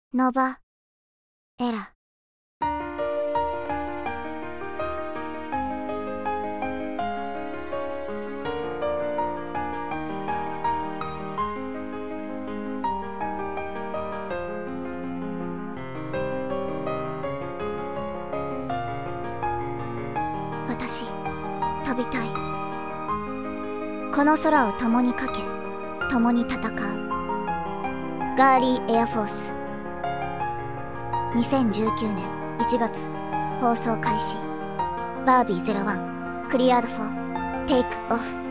ノバエラ。私、飛びたい。この空を共にかけ、共に戦う。ガーリーエアフォース。2019年1月放送開始。バービー01クリアードフォーテイクオフ。